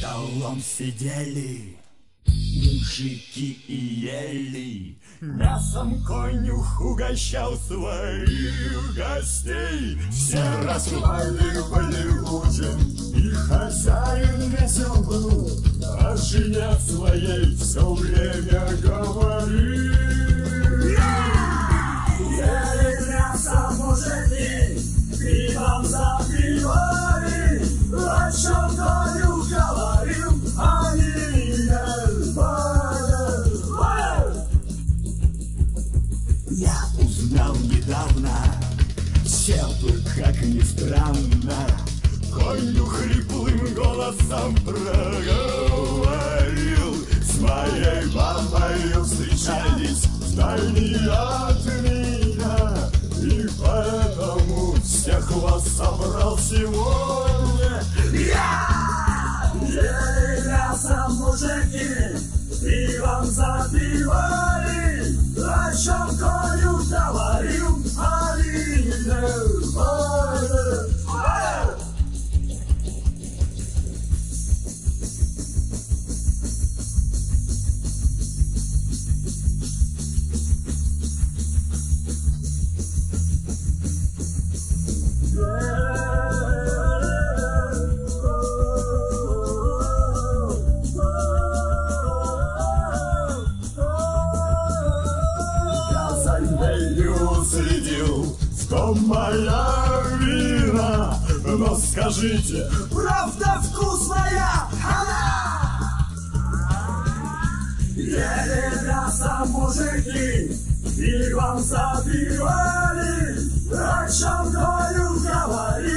столом сидели мужики и ели. Мясом конюх угощал своих гостей. Все расхваливали ужин, и хозяин весел был, о жене своей все время говорил. Ели мясо мужики, пивом запивали, о чем конюх говорил, они не поняли. Я узнал недавно, Сету, как ни странно, конюх хриплым голосом проговорил: с моей бабой встречались вдали от меня, и поэтому всех вас собрал сегодня я. Ели мясо мужики, пивом запивали, о чем конюх говорил, они не поняли. Следил, что моя вина, но скажите, правда вкусная она? Ели мясо мужики, пивом запивали, о чем конюх говорил.